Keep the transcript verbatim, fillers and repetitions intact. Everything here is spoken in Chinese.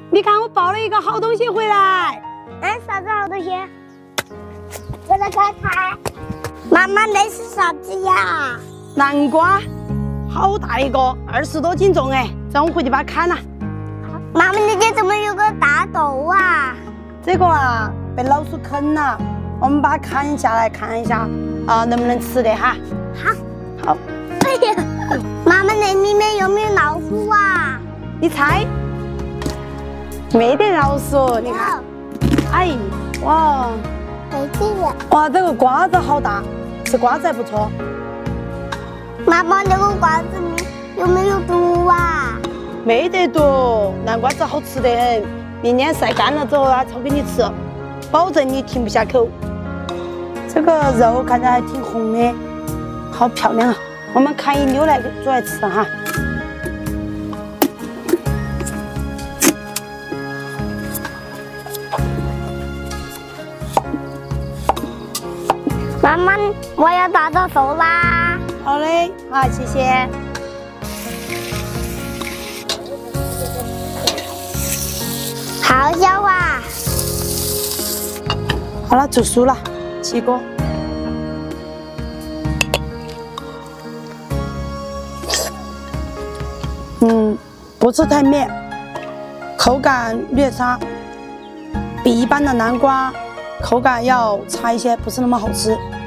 你看我抱了一个好东西回来。 哎，啥子好东西？我来看看。妈妈，那是啥子呀？ 南瓜，好大一个，二十多斤重哎，让我回去把它砍了。 妈妈，那边怎么有个大豆啊？ 这个啊，被老鼠啃了，我们把它砍下来看一下啊，能不能吃的哈？ 好。 好。 哎呀，妈妈，那里面有没有老鼠啊？ 你猜？没得老鼠，你看。哎，哇。 没得了。 哇，这个瓜子好大，吃瓜子还不错。 妈妈，那个瓜子有没有毒啊？ 没得毒，南瓜子好吃得很。明天晒干了之后啊，炒给你吃，保证你停不下口。这个肉看着还挺红的，好漂亮啊！我们砍一溜来煮来吃哈。 妈妈，我要大着手啦。 好嘞，好，谢谢。 好香啊！ 好了，煮熟了，起锅。嗯，不是太绵，口感略差，比一般的南瓜口感要差一些，不是那么好吃。